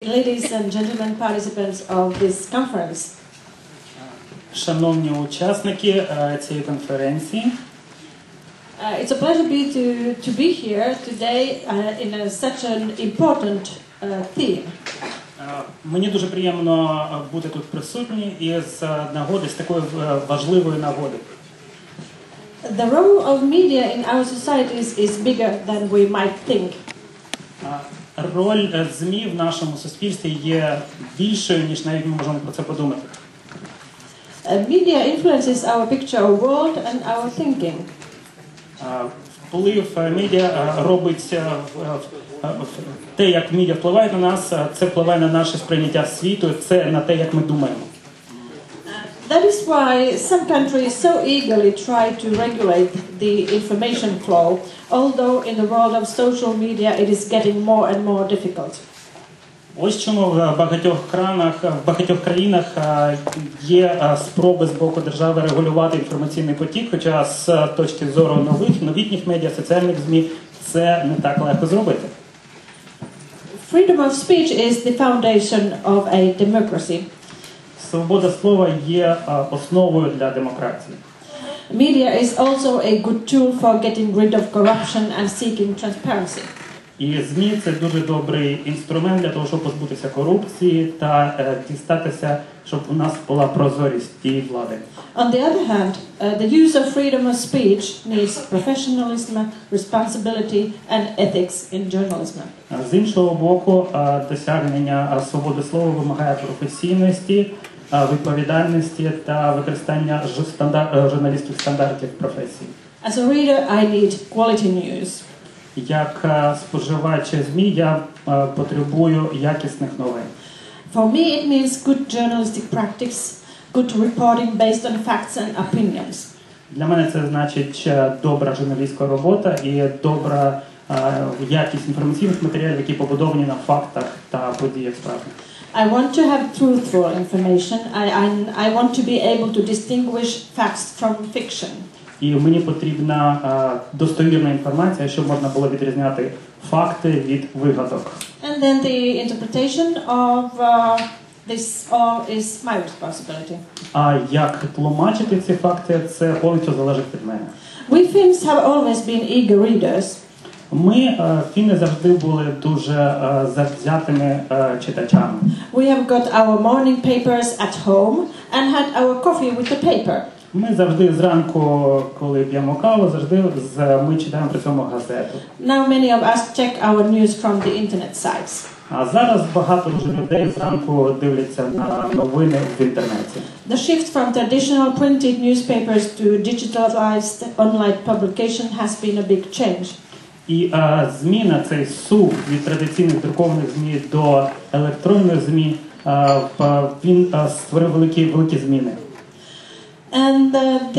Ladies and gentlemen, participants of this conference. Шановні учасники цієї конференції. It's a pleasure to be here today in such an important theme. Мені дуже приємно бути тут присутній із нагоди, з такої важливої нагоди. The role of media in our societies is bigger than we might think. Роль ЗМІ в нашому суспільстві є більшою, ніж навіть ми можемо про це подумати. Media influences our picture of world and our thinking. Вплив медіа робить те, як медіа впливає на нас, це впливає на наше сприйняття світу, це на те, як ми думаємо. That is why some countries so eagerly try to regulate the information flow, although in the world of social media it is getting more and more difficult. Ось чому в багатьох країнах є спроби з боку держави регулювати інформаційний потік, хоча з точки зору новітніх медіа, соціальних ЗМІ, це не так легко зробити. Freedom of speech is the foundation of a democracy. Свобода слова є основою для демократії. Media is also a good tool for getting rid of corruption and seeking transparency. І ЗМІ – це дуже добрий інструмент для того, щоб позбутися корупції та дістатися, щоб у нас була прозорість і влади. On the other hand, the use of freedom of speech needs professionalism, responsibility and ethics in journalism. З іншого боку, досягнення свободи слова вимагає професійності, відповідальності та використання журналістських стандартів професії. As a reader, I need quality news. Як споживач ЗМІ я потребую якісних новин. For me it means good journalistic practice, good reporting based on facts and opinions. Для мене це значить добра журналістська робота і добра якість інформаційних матеріалів, які побудовані на фактах та подіях справді. I want to have truthful information. I want to be able to distinguish facts from fiction. І мені потрібна достовірна інформація, щоб можна було відрізняти факти від вигадок. And then the interpretation of this all is my responsibility. А як тлумачити ці факти, це повністю залежить від мене. We Finns have always been eager readers. Ми, фіни, завжди були дуже завзятими читачами. We have got our morning papers at home and had our coffee with the paper. Ми завжди зранку, коли п'ємо каву, ми читаємо при цьому газету. Now many of us check our news from the internet sites. А зараз багато людей зранку дивляться на новини в інтернеті. The shift from traditional printed newspapers to digitalized online publication has been a big change. І зміна, цей сув від традиційних друкованих ЗМІ до електронних ЗМІ, він створив великі зміни. And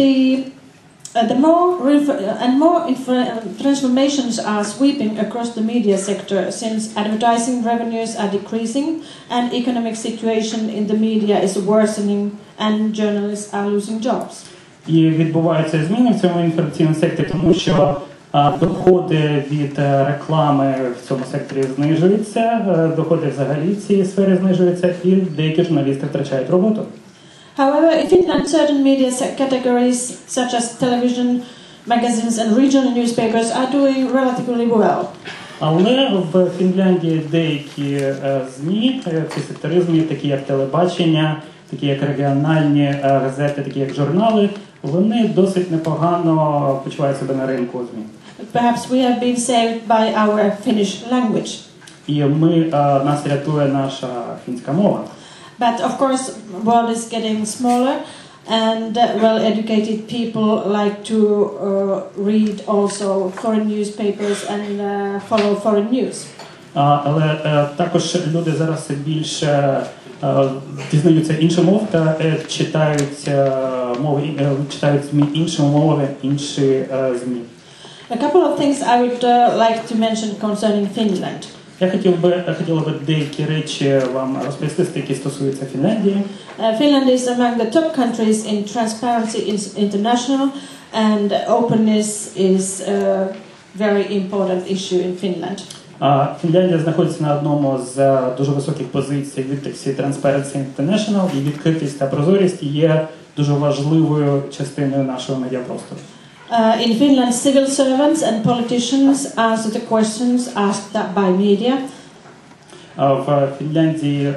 more transformations are sweeping across the media sector since advertising revenues are decreasing and economic situation in the media is worsening and journalists are losing jobs. І відбуваються зміни в цьому інформаційному секторі, тому що доходи від реклами в цьому секторі знижуються, доходи взагалі в цій сфері знижуються, і деякі журналісти втрачають роботу. However, in Finland, certain media categories, such as television, magazines and regional newspapers, are doing relatively well. Але в Фінляндії деякі ЗМІ, ці сектори ЗМІ, такі як телебачення, такі як регіональні газети, такі як журнали, вони досить непогано почувають себе на ринку ЗМІ. Perhaps we have been saved by our Finnish language. І нас рятує наша фінська мова. But of course, the world is getting smaller, and well-educated people like to read also foreign newspapers and follow foreign news. Але також люди зараз більше дізнаються інші мови та читають ЗМІ іншими мовами, інші ЗМІ. A couple of things I would like to mention concerning Finland. Я хотіла би деякі речі вам розповісти, які стосуються Фінляндії. Finland is among the top countries in Transparency International, and openness is a very important issue in Finland. Фінляндія знаходиться на одному з дуже високих позицій в індексі Transparency International, і відкритість та прозорість є дуже важливою частиною нашого медіапростору. In Finland, civil servants and politicians answer the questions asked by media. В Фінляндії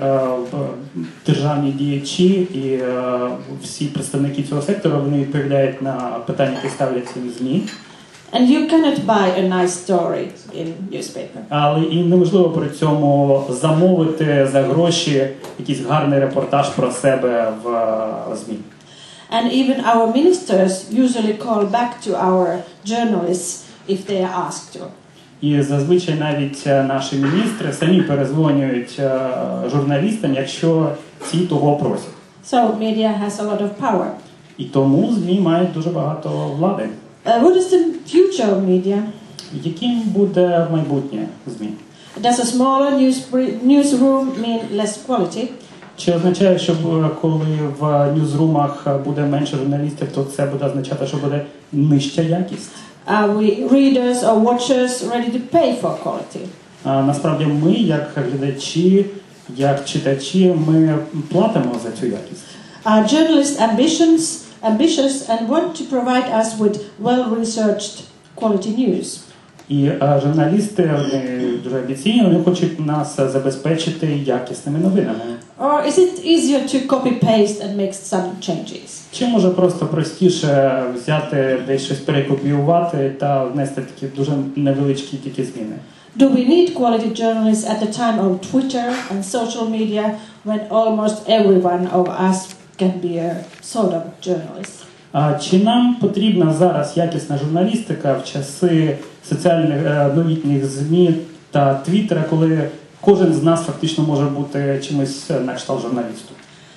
державні діячі і всі представники цього сектору вони відповідають на питання, які ставляться в ЗМІ. And you cannot buy a nice story in newspaper. Але і неможливо при цьому замовити за гроші якийсь гарний репортаж про себе в ЗМІ. And even our ministers usually call back to our journalists if they are asked to. І зазвичай навіть наші міністри самі перезвонюють журналістам, якщо ці того просять. So media has a lot of power. І тому ЗМІ мають дуже багато влади. What is the future of media? Яким буде майбутнє ЗМІ? Does a smaller newsroom mean less quality? Чи означає, що коли в ньюзрумах буде менше журналістів, то це буде означати, що буде нижча якість? Are we readers or watchers ready to pay for quality? Насправді ми, як глядачі, як читачі, ми платимо за цю якість. Are journalists ambitious and want to provide us with well-researched quality news? І журналісти, вони дуже амбіційні, вони хочуть нас забезпечити якісними новинами. Or is it easier to copy-paste and make some changes? Чи може просто простіше взяти десь щось перекопіювати та внести такі дуже невеличкі тільки зміни? Do we need quality journalists at the time of Twitter and social media when almost everyone of us can be a sort of journalist? Чи нам потрібна зараз якісна журналістика в часи соціальних новітніх ЗМІ та Твіттера, коли кожен з нас фактично може бути чимось на кшталт журналісту?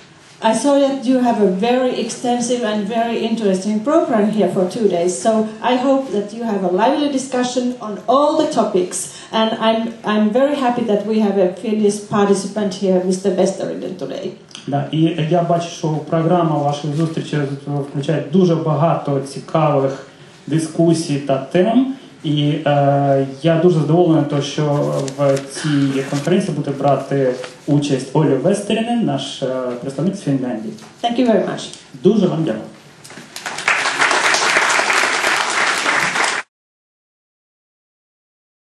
I saw that you have a very extensive and very interesting program here for 2 days, so I hope that you have a lively discussion on all the topics, and I'm very happy that we have a Finnish participant here, Mr. Westerinen, today. Да, і я бачу, що програма вашої зустрічі включає дуже багато цікавих дискусій та тем. І я дуже задоволений, що в цій конференції буде брати участь Оля Вестерінен, наш представник з Фінляндії. Thank you very much. Дуже вам дякую.